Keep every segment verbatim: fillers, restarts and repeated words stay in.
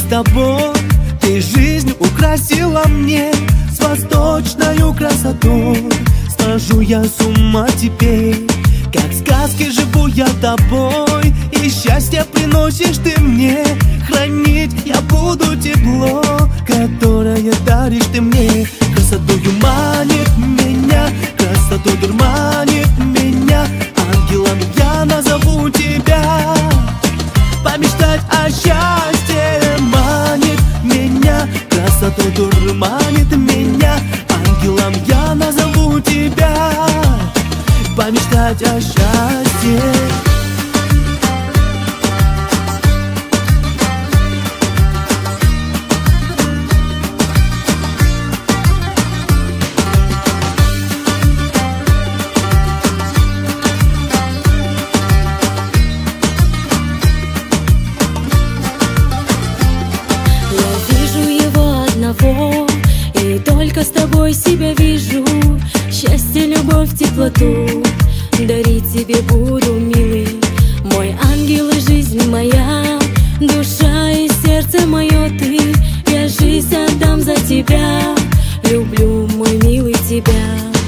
тобой. Ты жизнь украсила мне с восточною красотой. Схожу я с ума теперь, как в сказке живу я тобой. И счастье приносишь ты мне, хранить я буду тепло, которое даришь ты мне. Красотою манит меня, красотой дурманит меня. Ангелом я назову тебя. Помечтать о счастье манит меня, красотой дурманит меня. Ангелом я назову тебя. Помечтать о счастье. И только с тобой себя вижу, счастье, любовь, теплоту дарить тебе буду, милый. Мой ангел и жизнь моя, душа и сердце мое ты. Я жизнь отдам за тебя, люблю, мой милый, тебя.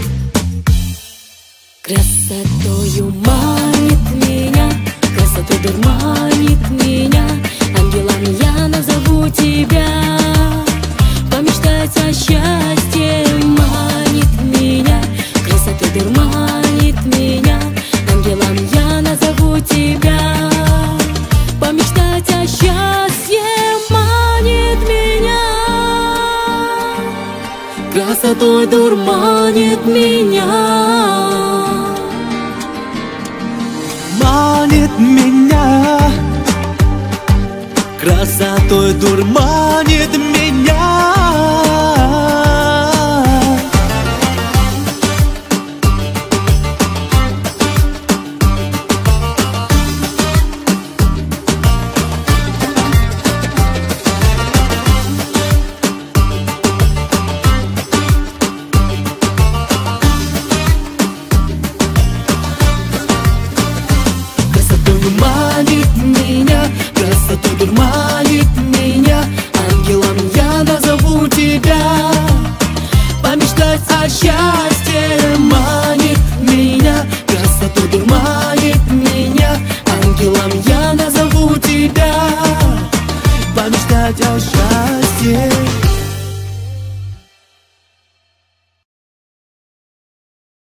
Красотою манит меня, красотой дурманит меня. Ангелом я назову тебя. Помечтать о счастье манит меня, красотой дурманит меня. Ангелом я назову тебя. Помечтать о счастье манит меня, красотой дурманит меня. Манит меня, красотой дурманит меня. Манит меня, красотой дурманит меня. Ангелом я назову тебя. Помечтать о счастье манит меня, красотой дурманит меня. Ангелом я назову тебя. Помечтать о счастье.